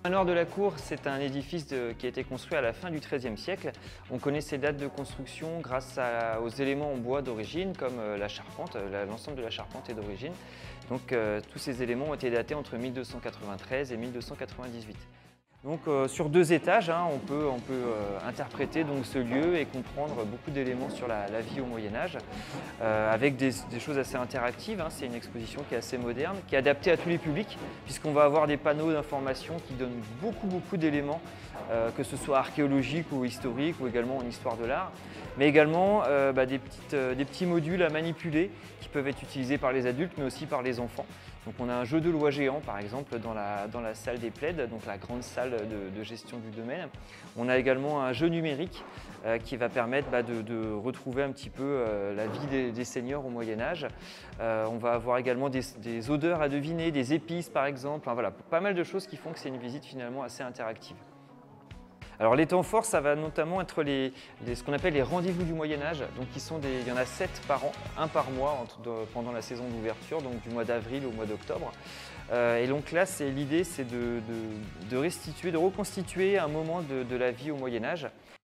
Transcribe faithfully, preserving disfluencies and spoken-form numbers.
Le manoir de la Cour, c'est un édifice de- qui a été construit à la fin du treizième siècle. On connaît ses dates de construction grâce à- aux éléments en bois d'origine, comme euh, la charpente. La- L'ensemble de la charpente est d'origine. Donc euh, tous ces éléments ont été datés entre mille deux cent quatre-vingt-treize et mille deux cent quatre-vingt-dix-huit. Donc euh, sur deux étages, hein, on peut, on peut euh, interpréter donc, ce lieu et comprendre beaucoup d'éléments sur la, la vie au Moyen-Âge, euh, avec des, des choses assez interactives. Hein. C'est une exposition qui est assez moderne, qui est adaptée à tous les publics, puisqu'on va avoir des panneaux d'information qui donnent beaucoup, beaucoup d'éléments, euh, que ce soit archéologiques ou historiques, ou également en histoire de l'art, mais également euh, bah, des, petites, euh, des petits modules à manipuler qui peuvent être utilisés par les adultes, mais aussi par les enfants. Donc on a un jeu de loi géant, par exemple, dans la, dans la salle des plaids, donc la grande salle de, de gestion du domaine. On a également un jeu numérique euh, qui va permettre bah, de, de retrouver un petit peu euh, la vie des, des seigneurs au Moyen-Âge. Euh, on va avoir également des, des odeurs à deviner, des épices par exemple. Enfin, voilà, pas mal de choses qui font que c'est une visite finalement assez interactive. Alors les temps forts, ça va notamment être les, les, ce qu'on appelle les rendez-vous du Moyen-Âge. Donc qui sont des, il y en a sept par an, un par mois entre, de, pendant la saison d'ouverture, donc du mois d'avril au mois d'octobre. Euh, et donc là, l'idée, c'est de, de, de restituer, de reconstituer un moment de, de la vie au Moyen-Âge.